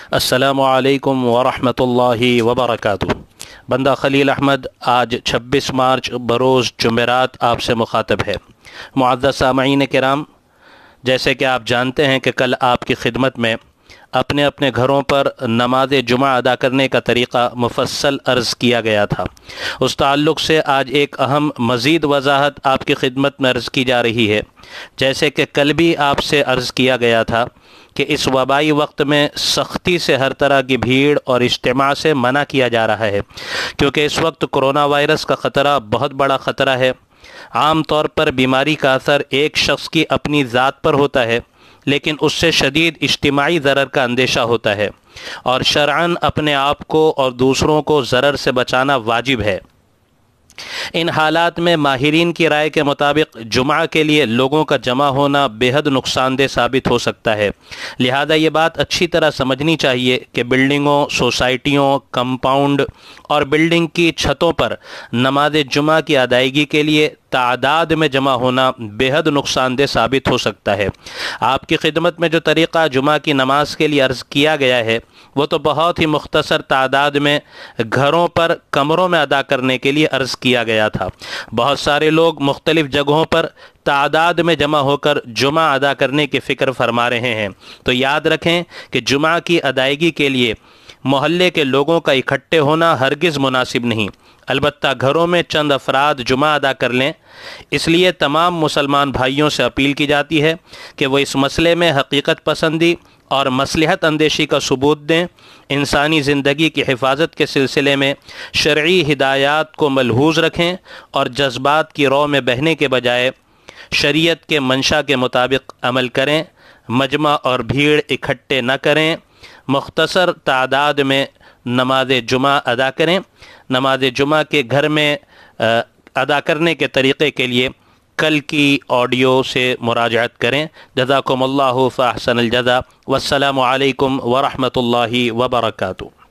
السلام علیکم ورحمۃ اللہ وبرکاتہ۔ بندہ خلیل احمد آج 26 مارچ بروز جمعرات آپ سے مخاطب ہے۔ معزز سامعین کرام، جیسے کہ آپ جانتے ہیں کہ کل آپ کی خدمت میں اپنے اپنے گھروں پر نماز جمعہ ادا کرنے کا طریقہ مفصل عرض کیا گیا تھا۔ اس تعلق سے آج ایک اہم مزید وضاحت آپ کی خدمت میں عرض کی جا رہی ہے۔ جیسے کہ کل بھی آپ سے عرض کیا گیا تھا کہ اس وبائی وقت میں سختی سے ہر طرح کی بھیڑ اور اجتماع سے منع کیا جا رہا ہے، کیونکہ اس وقت کرونا وائرس کا خطرہ بہت بڑا خطرہ ہے۔ عام طور پر بیماری کا اثر ایک شخص کی اپنی ذات پر ہوتا ہے، لیکن اس سے شدید اجتماعی ضرر کا اندیشہ ہوتا ہے، اور شرعاً اپنے آپ کو اور دوسروں کو ضرر سے بچانا واجب ہے۔ ان حالات میں ماہرین کی رائے کے مطابق جمعہ کے لیے لوگوں کا جمع ہونا بے حد نقصان دہ ثابت ہو سکتا ہے، لہذا یہ بات اچھی طرح سمجھنی چاہیے کہ بلڈنگوں، سوسائٹیوں، کمپاؤنڈ اور بلڈنگ کی چھتوں پر نماز جمعہ کی ادائیگی کے لیے تعداد میں جمع ہونا بے حد نقصان دہ ثابت ہو سکتا ہے۔ آپ کی خدمت میں جو طریقہ جمعہ کی نماز کے لیے عرض کیا گیا ہے وہ تو بہت ہی مختصر تعداد میں گھروں پر کمروں میں ادا کرنے کے لیے عرض کیا گیا تھا۔ بہت سارے لوگ مختلف جگہوں پر تعداد میں جمع ہو کر جمعہ ادا کرنے کی فکر فرما رہے ہیں، تو یاد رکھیں کہ جمعہ کی ادائیگی کے لیے محلے کے لوگوں کا اکٹھے ہونا ہرگز مناسب نہیں، البتہ گھروں میں چند افراد جمعہ ادا کر لیں۔ اس لیے تمام مسلمان بھائیوں سے اپیل کی جاتی ہے کہ وہ اس مسئلے میں حقیقت پسندی اور مصلحت اندیشی کا ثبوت دیں، انسانی زندگی کی حفاظت کے سلسلے میں شرعی ہدایات کو ملحوظ رکھیں اور جذبات کی رو میں بہنے کے بجائے شریعت کے منشا کے مطابق عمل کریں، مجمع اور بھیڑ اکٹھے نہ کریں، مختصر تعداد میں نماز جمعہ ادا کریں۔ نماز جمعہ کے گھر میں ادا کرنے کے طریقے کے لیے کل کی آڈیو سے مراجعت کریں۔ جزاکم اللہ فاحسن الجزا، والسلام علیکم ورحمۃ اللہ وبرکاتہ۔